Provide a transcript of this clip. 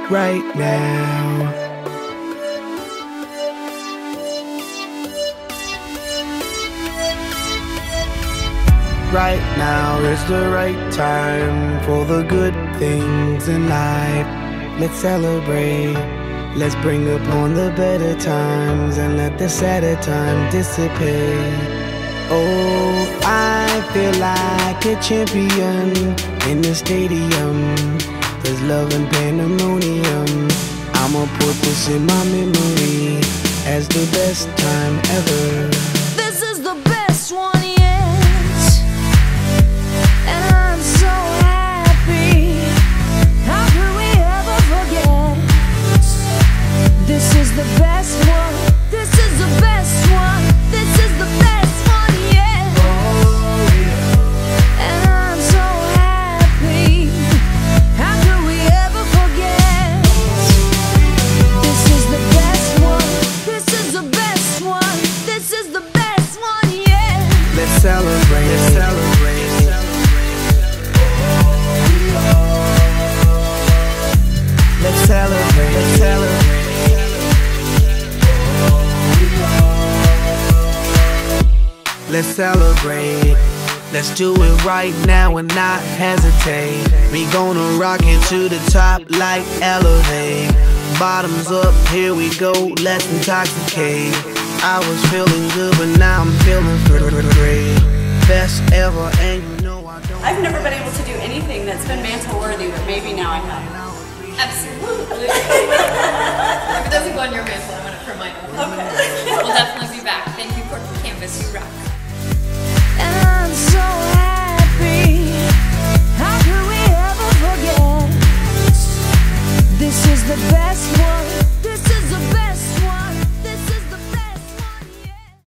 right now. Right now is the right time for the good things in life. Let's celebrate. Let's bring upon the better times and let the sadder time dissipate. Oh, I feel like a champion in the stadium. There's love and pandemonium. I'ma put this in my memory as the best time ever. This is the best one yet, and I'm so happy. How could we ever forget? This is the best one. This is the best one. This is the best one yet. Oh, yeah. And I'm so happy. How could we ever forget? This is the best one. This is the best one. This is the best one yet. Let's celebrate. Let's celebrate. Let's celebrate. Let's celebrate. Let's celebrate. Let's do it right now and not hesitate. We gonna rock it to the top like elevate. Bottoms up, here we go, let's intoxicate. I was feeling good, but now I'm feeling great. Best ever, and you know I don't. I've never been able to do anything that's been mantle worthy, but maybe now I have. Absolutely. If it doesn't go on your mantle, I'm on it for mine. Okay. We'll definitely be back. Thank you, Corky Canvas. You rock. And I'm so happy. How could we ever forget? This is the best one.